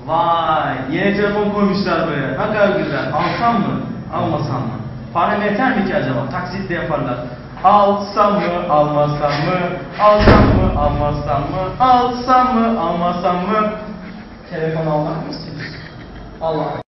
Vay, yeni telefon koymuşlar buraya. Ne kadar güzel. Alsam mı? Almasam mı? Param yeter mi ki acaba? Taksitle yaparlar. Alsam mı? Almasam mı? Alsam mı? Almasam mı? Alsam mı? Almasam mı? Telefon almak mı istiyorsun? Allah.